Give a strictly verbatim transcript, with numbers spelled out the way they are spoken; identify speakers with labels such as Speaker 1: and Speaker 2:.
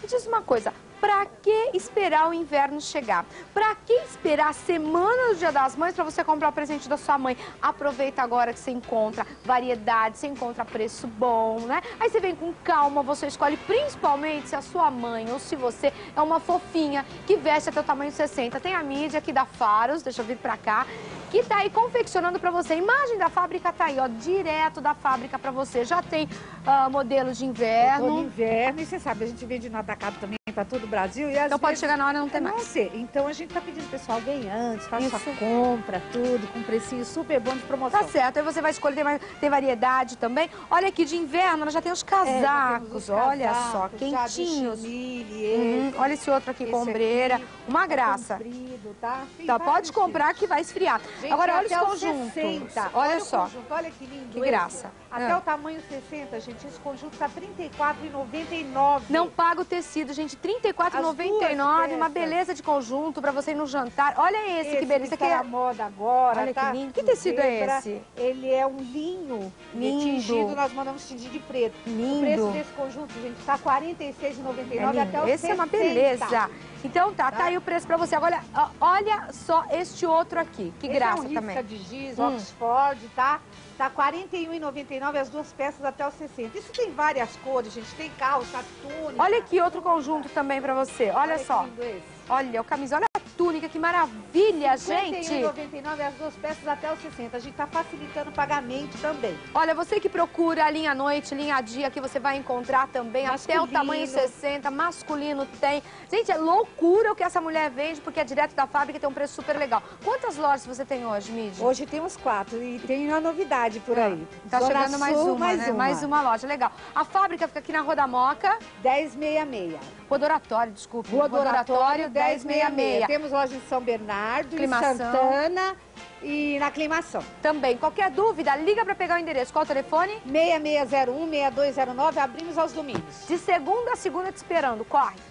Speaker 1: Me diz uma coisa, pra que esperar o inverno chegar? Pra que esperar a semana do Dia das Mães pra você comprar o presente da sua mãe? Aproveita agora que você encontra variedade, você encontra preço bom, né? Aí você vem com calma, você escolhe, principalmente se a sua mãe ou se você é uma fofinha que veste até o tamanho sessenta. Tem a mídia aqui da Faros, deixa eu vir pra cá, que tá aí confeccionando pra você. A imagem da fábrica tá aí, ó, direto da fábrica pra você. Já tem uh, modelos de inverno.
Speaker 2: Todo inverno, e você sabe, a gente vende no atacado também para todo o Brasil. E às
Speaker 1: então pode
Speaker 2: vezes,
Speaker 1: chegar na hora e não ter mais.
Speaker 2: Não ter. Então a gente tá pedindo pro pessoal, vem antes, faz
Speaker 1: Isso.
Speaker 2: sua compra, tudo, com um precinho super bom de promoção.
Speaker 1: Tá certo, aí você vai escolher, tem, tem variedade também. Olha aqui, de inverno, ela já tem os casacos,
Speaker 2: é,
Speaker 1: olha
Speaker 2: casacos,
Speaker 1: só, quentinhos.
Speaker 2: Chinile,
Speaker 1: uhum. Olha esse outro aqui,
Speaker 2: esse
Speaker 1: com ombreira,
Speaker 2: aqui,
Speaker 1: uma
Speaker 2: tá
Speaker 1: graça.
Speaker 2: comprido, tá?
Speaker 1: Então, pode comprar que vai esfriar.
Speaker 2: Gente,
Speaker 1: agora, olha os
Speaker 2: até
Speaker 1: conjuntos.
Speaker 2: sessenta.
Speaker 1: Olha,
Speaker 2: olha
Speaker 1: só.
Speaker 2: Conjunto, olha que lindo.
Speaker 1: Que
Speaker 2: esse.
Speaker 1: graça.
Speaker 2: Até
Speaker 1: ah.
Speaker 2: o tamanho sessenta, gente, esse conjunto tá trinta e quatro reais e noventa e nove centavos.
Speaker 1: Não paga o tecido, gente, trinta e quatro reais e noventa e nove centavos, uma beleza de conjunto pra você ir no jantar. Olha esse,
Speaker 2: esse
Speaker 1: que beleza.
Speaker 2: que está na moda agora,
Speaker 1: olha
Speaker 2: tá?
Speaker 1: que lindo. Que tecido
Speaker 2: zebra.
Speaker 1: é esse?
Speaker 2: Ele é um linho
Speaker 1: lindo.
Speaker 2: tingido, nós mandamos tingir de preto.
Speaker 1: Lindo.
Speaker 2: O preço desse conjunto, gente, tá quarenta e seis reais e noventa e nove centavos
Speaker 1: é
Speaker 2: até os
Speaker 1: esse
Speaker 2: sessenta.
Speaker 1: É uma beleza. Então tá, tá, tá aí o preço pra você. Agora, olha só este outro aqui, que
Speaker 2: esse
Speaker 1: graça
Speaker 2: é um
Speaker 1: também.
Speaker 2: risca de giz,
Speaker 1: hum.
Speaker 2: Oxford, tá? Tá quarenta e um reais e noventa e nove centavos as duas peças até os sessenta. Isso tem várias cores, gente. Tem calça, túnica.
Speaker 1: Olha aqui outro conjunto também pra você. Olha, olha só.
Speaker 2: Que lindo esse.
Speaker 1: Olha o camisa, olha a túnica, que maravilha, gente.
Speaker 2: cinquenta e um reais e noventa e nove centavos as duas peças até os sessenta. A gente tá facilitando o pagamento também.
Speaker 1: Olha, você que procura a linha noite, linha dia, que você vai encontrar também masculino. Até o tamanho sessenta, masculino tem. Gente, é loucura o que essa mulher vende, porque é direto da fábrica e tem um preço super legal. Quantas lojas você tem hoje, Midi?
Speaker 2: Hoje temos quatro e tem uma novidade por aí.
Speaker 1: Tá
Speaker 2: Zona
Speaker 1: chegando mais
Speaker 2: Sul,
Speaker 1: uma,
Speaker 2: mais
Speaker 1: né?
Speaker 2: uma.
Speaker 1: Mais uma loja, legal. A fábrica fica aqui na Rua da Moca.
Speaker 2: dez sessenta e seis.
Speaker 1: Rua do Oratório, desculpa.
Speaker 2: Rua do Oratório, dez sessenta e seis.
Speaker 1: Temos
Speaker 2: Temos loja em São Bernardo,
Speaker 1: Climação.
Speaker 2: em Santana e na Climação.
Speaker 1: Também. Qualquer dúvida, liga para pegar o endereço. Qual o telefone?
Speaker 2: seis seis zero um, seis dois zero nove. Abrimos aos domingos.
Speaker 1: De segunda a segunda te esperando. Corre!